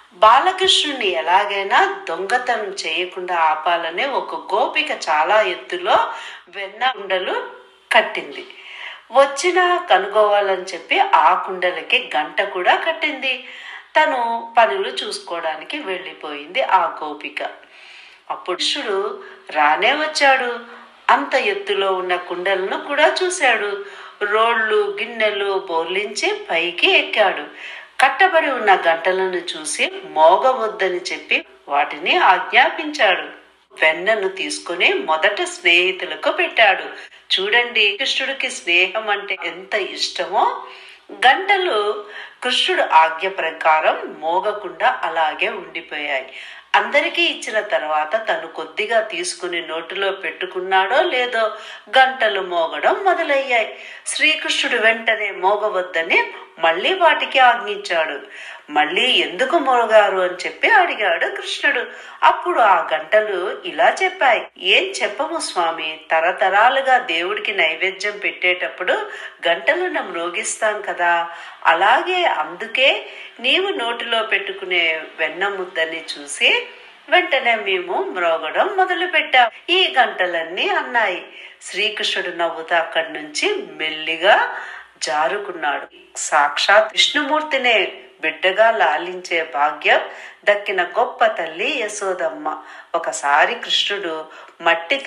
బాలకృష్ణుని ఎలాగైనా దొంగతనం చేయకుండా ఆపాలనే ఒక గోపిక చాలా ఎత్తులో వెన్న ఉండలు కట్టింది. వచ్చినా కనుగోవాలని చెప్పి ఆ కుండలకి గంట కూడా కట్టింది. తను పనులు చూసుకోవడానికి వెళ్ళిపోయింది ఆ గోపిక. అప్పుడు కృష్ణుడు రానే వచ్చాడు. అంత ఎత్తులో ఉన్న కుండలను కూడా చూశాడు. రోళ్ళు గిన్నెలు బోర్లించి పైకి ఎక్కాడు. కట్టబడి ఉన్న గంటలను చూసి మోగవద్దని చెప్పి వాటిని ఆజ్ఞాపించాడు. వెన్నను తీసుకుని మొదట స్నేహితులకు పెట్టాడు. చూడండి, కృష్ణుడికి స్నేహం అంటే ఎంత ఇష్టమో. గంటలు కృష్ణుడు ఆజ్ఞ ప్రకారం మోగకుండా అలాగే ఉండిపోయాయి. అందరికీ ఇచ్చిన తర్వాత తను కొద్దిగా తీసుకుని నోటిలో పెట్టుకున్నాడో లేదో గంటలు మోగడం మొదలయ్యాయి. శ్రీకృష్ణుడు వెంటనే మోగవద్దని మళ్ళీ వాటికి ఆజ్ఞించాడు. మళ్ళీ ఎందుకు మోగారు అని చెప్పి అడిగాడు కృష్ణుడు. అప్పుడు ఆ గంటలు ఇలా చెప్పాయి, ఏం చెప్పము స్వామి, తరతరాలుగా దేవుడికి నైవేద్యం పెట్టేటప్పుడు గంటలను మ్రోగిస్తాం కదా, అలాగే అందుకే నీవు నోటిలో పెట్టుకునే వెన్న ముద్దని చూసి వెంటనే మేము మ్రోగడం మొదలు పెట్టాం. ఈ గంటలన్నీ అన్నాయి. శ్రీకృష్ణుడు నవ్వుతా అక్కడి నుంచి మెల్లిగా జారుకున్నాడు. సాక్షాత్ విష్ణుమూర్తినే బిడ్డగా లాలించే భాగ్యం దక్కిన గొప్ప తల్లి యశోదమ్మ. ఒకసారి కృష్ణుడు మట్టి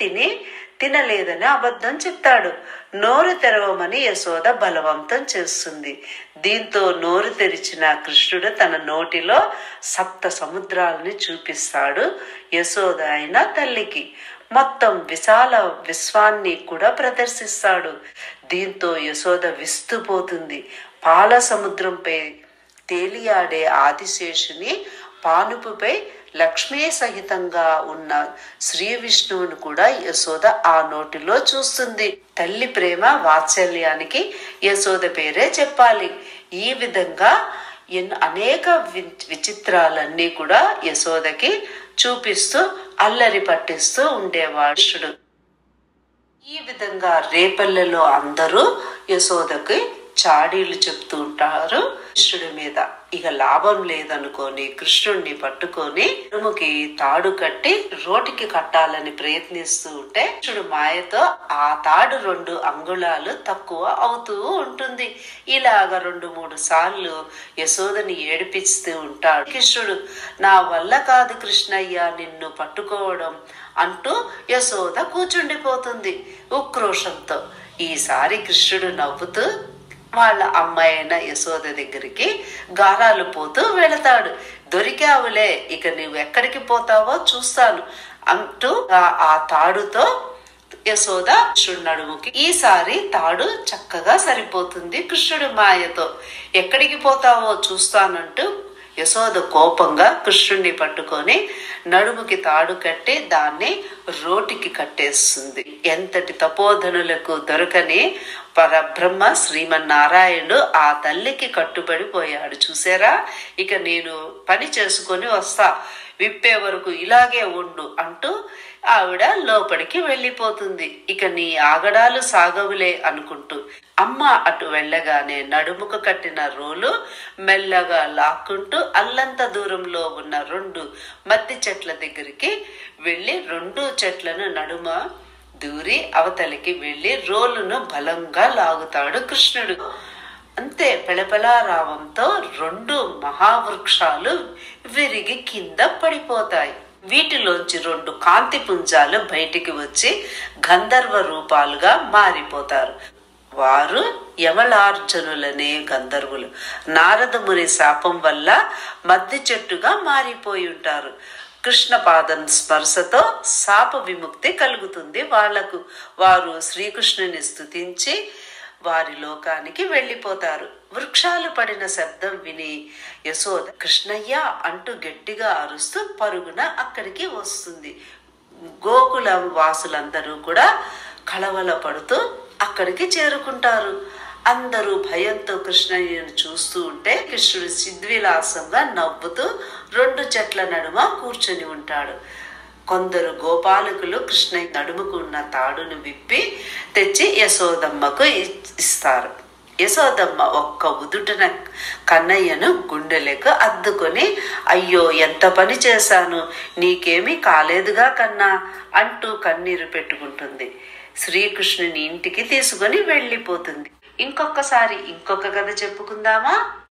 తినలేదని అబద్ధం చెప్తాడు. నోరు తెరవమని యశోద బలవంతం చేస్తుంది. దీంతో నోరు తెరిచిన కృష్ణుడు తన నోటిలో సప్త సముద్రాలని చూపిస్తాడు యశోద అయిన తల్లికి. మొత్తం విశాల విశ్వాన్ని కూడా ప్రదర్శిస్తాడు. దీంతో యశోద విస్తుపోతుంది. పాల సముద్రంపై తేలియాడే ఆదిశేషుని పానుపుపై లక్ష్మీ సహితంగా ఉన్న శ్రీ విష్ణువుని కూడా యశోద ఆ నోటిలో చూస్తుంది. తల్లి ప్రేమ వాత్సల్యానికి యశోద పేరే చెప్పాలి. ఈ విధంగా అనేక విచిత్రాలన్నీ కూడా యశోదకి చూపిస్తూ అల్లరి పట్టిస్తూ ఉండేవాడు. ఈ విధంగా రేపల్లెలో అందరూ యశోదకి చాడీలు చెప్తూ ఉంటారు కృష్ణుడి మీద. ఇక లాభం లేదనుకొని కృష్ణుడిని పట్టుకొని నడుముకి తాడు కట్టి రోటికి కట్టాలని ప్రయత్నిస్తూ ఉంటే కృష్ణుడు మాయతో ఆ తాడు 2 అంగుళాలు తక్కువ అవుతూ ఉంటుంది. ఇలాగ 2-3 సార్లు యశోదని ఏడిపిస్తూ ఉంటాడు. కృష్ణుడు నా వల్ల కాదు కృష్ణయ్య నిన్ను పట్టుకోవడం అంటూ యశోద కూర్చుండిపోతుంది ఉక్రోషంతో. ఈసారి కృష్ణుడు నవ్వుతూ వాళ్ళ అమ్మాయి అయిన యశోద దగ్గరికి గారాలు పోతూ వెళతాడు. దొరికావులే, ఇక నువ్వు ఎక్కడికి పోతావో చూస్తాను అంటూ ఆ తాడుతో యశోద కృష్ణుడు నడుముకి ఈసారి తాడు చక్కగా సరిపోతుంది కృష్ణుడు మాయతో. ఎక్కడికి పోతావో చూస్తానంటూ యశోద కోపంగా కృష్ణుడిని పట్టుకొని నడుముకి తాడు కట్టి దాన్ని రోటికి కట్టేస్తుంది. ఎంతటి తపోధనులకు దొరకని పరబ్రహ్మ శ్రీమన్నారాయణుడు ఆ తల్లికి కట్టుబడిపోయాడు. చూసారా, ఇక నేను పని చేసుకొని వస్తా, విప్పే వరకు ఇలాగే ఉండు అంటూ ఆవిడ లోపలికి వెళ్ళిపోతుంది. ఇక నీ ఆగడాలు సాగవులే అనుకుంటూ అమ్మ అటు వెళ్ళగానే నడుముకు కట్టిన రోలు మెల్లగా లాక్కుంటూ అల్లంత దూరంలో ఉన్న 2 మద్ది చెట్ల దగ్గరికి వెళ్ళి 2 చెట్లను నడుమ దూరి అవతలికి వెళ్ళి రోలును బలంగా లాగుతాడు కృష్ణుడు. అంతే, పెళపెళారావంతో 2 మహావృక్షాలు విరిగి కింద పడిపోతాయి. వీటిలోంచి 2 కాంతి పుంజాలు బయటికి వచ్చి గంధర్వ రూపాలుగా మారిపోతారు. వారు యమలార్జునులనే గంధర్వులు. నారదముని శాపం వల్ల మద్ది చెట్టుగా మారిపోయి ఉంటారు. కృష్ణ పాదం స్పర్శతో శాప విముక్తి కలుగుతుంది వాళ్లకు. వారు శ్రీకృష్ణుని స్తుతించి వారి లోకానికి వెళ్ళిపోతారు. వృక్షాలు పడిన శబ్దం విని యశోద కృష్ణయ్య అంటూ గట్టిగా అరుస్తూ పరుగున అక్కడికి వస్తుంది. గోకుల వాసులందరూ కూడా కలవల పడుతూ అక్కడికి చేరుకుంటారు. అందరూ భయంతో కృష్ణయ్యను చూస్తూ ఉంటే కృష్ణుడు సిద్విలాసంగా నవ్వుతూ 2 చెట్ల నడుమ కూర్చొని ఉంటాడు. కొందరు గోపాలకులు కృష్ణయ్య నడుముకు ఉన్న తాడును విప్పి తెచ్చి యశోదమ్మకు ఇస్తారు. యశోదమ్మ ఒక్క ఉదుటన కన్నయ్యను గుండెలకు అద్దుకొని అయ్యో ఎంత పని చేశాను, నీకేమీ కాలేదుగా కన్నా అంటూ కన్నీరు పెట్టుకుంటుంది. శ్రీకృష్ణుని ఇంటికి తీసుకొని వెళ్ళిపోతుంది. ఇంకొకసారి ఇంకొక కథ చెప్పుకుందామా?